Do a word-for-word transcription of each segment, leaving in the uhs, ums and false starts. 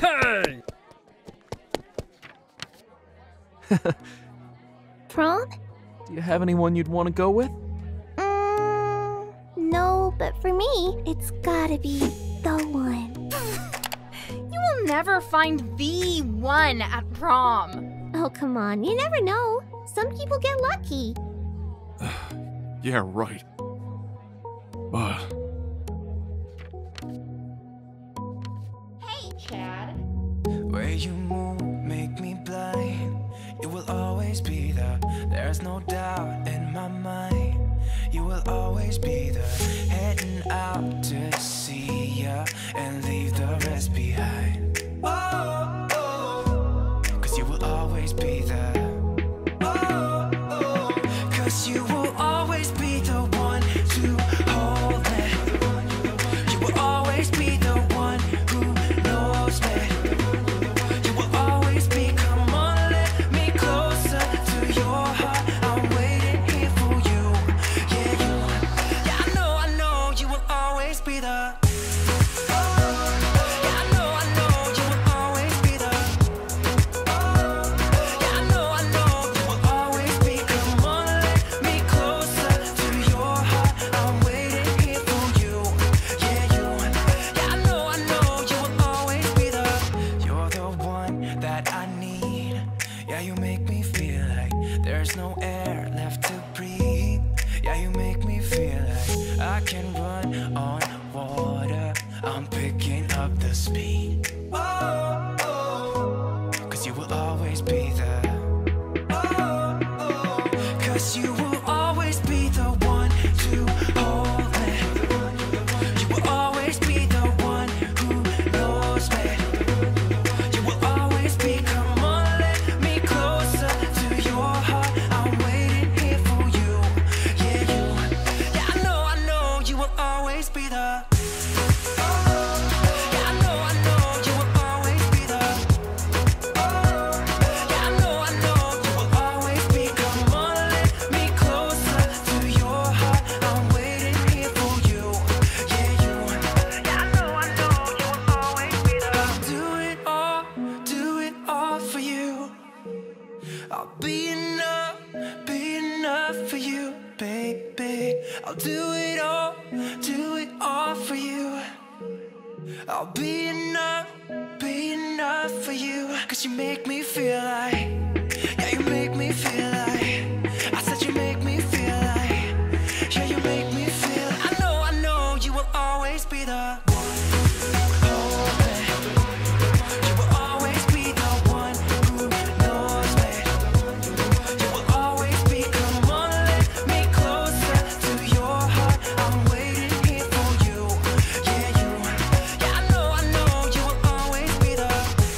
Hey! Prom? Do you have anyone you'd want to go with? Mm, no, but for me, it's gotta be the one. You will never find the one at prom. Oh, come on, you never know. Some people get lucky. Yeah, right. But... Hey, Chad. Where you move, make me blind. You will always be there. There's no doubt in my mind. You will always be there. Heading out to see ya and leave the rest behind. Oh, oh, cause you will always be there. Oh, oh, cause you will always be the one to hold me. You will always be the one who knows me. You will always be, come on, let me closer to your heart. I'm waiting here for you. Yeah, you, yeah, I know, I know, you will always be the. There's no air left to breathe. Yeah, you make me feel like I can run on water. I'm picking up the speed. Oh, oh, cause you will always be there. Oh, oh, cause you will always be the one to hold me. You will always be the one who knows me. You will always be, come on, let me closer to your heart. Be the. Yeah, I know, I know, you will always be the. Yeah, I know, I know, you will always be. Come on, let me closer to your heart. I'm waiting here for you. Yeah, you. Yeah, I know, I know, you will always be the. I'll do it all, do it all for you. I'll be enough, be enough for you, baby. I'll do it all, do it all for you. I'll be enough, be enough for you. Cause you make me feel like, yeah, you make me feel like, I said you make me feel like, yeah, you make me feel. I know, I know, you will always be the one. Oh, man. You will always be the one who knows me. You will always be, come on, let me closer to your heart. I'm waiting here for you. Yeah, you. Yeah, I know, I know, you will always be the.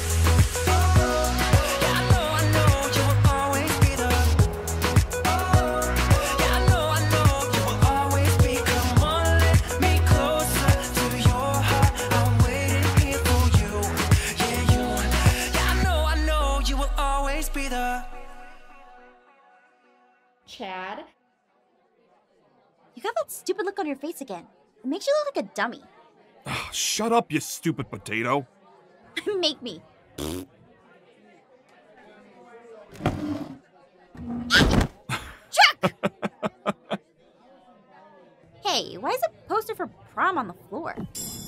Yeah, I know, I know, you will always be the. Yeah, I know, I know, you will always be. Come on, let me closer to your heart. I'm waiting here for you. Yeah, you. Yeah, I know, I know, you will always be the. Chad? You got that stupid look on your face again. It makes you look like a dummy. Ah, shut up, you stupid potato. Make me. Chuck! Hey, why is a poster for prom on the floor?